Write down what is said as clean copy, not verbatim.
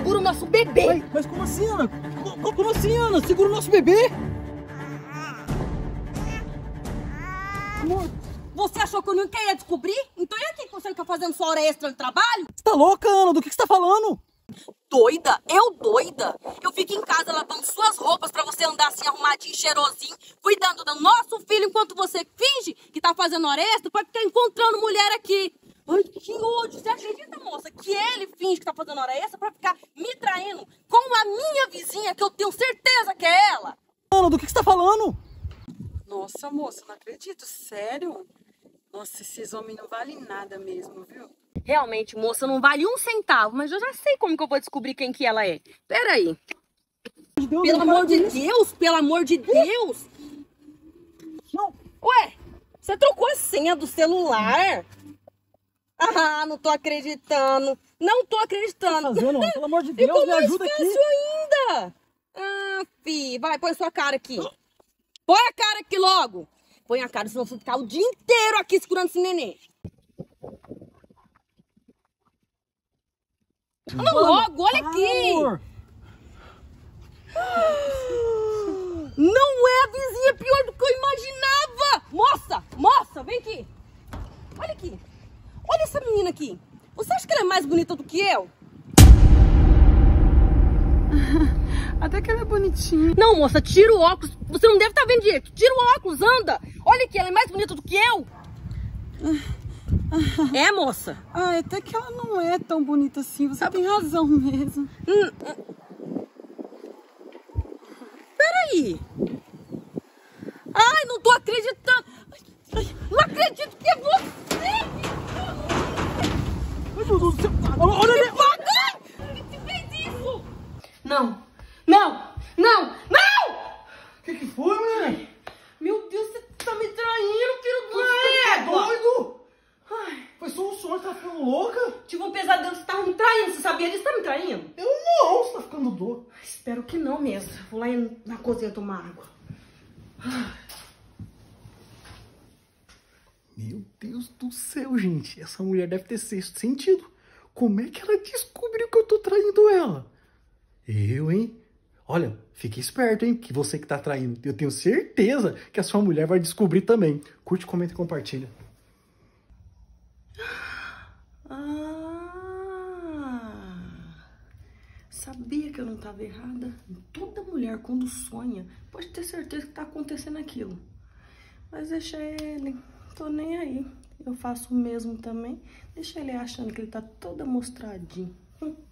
segura o nosso bebê. Mas como assim, Ana? Como assim, Ana? Segura o nosso bebê? Amor, você achou que eu nunca ia descobrir? Então é aqui que você fica fazendo sua hora extra de trabalho? Você tá louca, Ana? Do que você tá falando? Doida? Eu doida? Eu fico em casa lavando suas roupas pra você andar assim arrumadinho, cheirosinho, cuidando do nosso filho enquanto você finge que tá fazendo hora extra pra ficar encontrando mulher aqui. Ai, que ódio! Você acredita, moça, que ele finge que tá fazendo hora extra pra ficar me traindo com a minha vizinha, que eu tenho certeza que é ela? Ana, do que você tá falando? Nossa, moça, não acredito, sério? Nossa, esses homens não valem nada mesmo, viu? Realmente, moça, não vale um centavo, mas eu já sei como que eu vou descobrir quem que ela é. Pera aí. Deus, Pelo Ana, amor de para com isso. Deus, pelo amor de Deus. Não. Ué, você trocou a senha do celular? Ah, não tô acreditando. Não tô O que acreditando. tá fazendo, Ana? Pelo amor de Deus, Ficou me mais ajuda fácil aqui. ainda. Ah, fi, vai, põe sua cara aqui. Põe a cara aqui logo. Põe a cara, senão você ficar o dia inteiro aqui segurando esse neném. Anda logo, olha aqui. Amor. Não é a vizinha pior do que eu imaginava. Moça, vem aqui. Olha aqui. Olha essa menina aqui. Você acha que ela é mais bonita do que eu? Até que ela é bonitinha. Não, moça, tira o óculos. Você não deve estar vendo direito. Tira o óculos, anda. Olha aqui, ela é mais bonita do que eu. É, moça? Ah, até que ela não é tão bonita assim, você tem razão mesmo. Peraí. Ai, não tô acreditando. Não acredito que é você. Ai, meu Deus do céu. Olha ali. Por que você fez isso? Não, não, não, não! O que foi, mãe? Meu Deus, você tá me traindo, filho Você da tá égua! doido? Ai, Foi só um sonho, tá ficando louca? tive um pesadelo, você tava me traindo. Você sabia disso? Tá me traindo? Eu não, você tá ficando doido. Espero que não mesmo. Vou lá na cozinha tomar água. Meu Deus do céu, gente. Essa mulher deve ter sexto sentido. Como é que ela descobriu que eu tô traindo ela? Eu, hein? Olha, fique esperto, hein? Que você que tá traindo. Eu tenho certeza que a sua mulher vai descobrir também. Curte, comenta e compartilha. Sabia que eu não estava errada. Toda mulher, quando sonha, pode ter certeza que tá acontecendo aquilo. Mas deixa ele, tô nem aí. Eu faço o mesmo também. Deixa ele achando que ele tá todo amostradinho.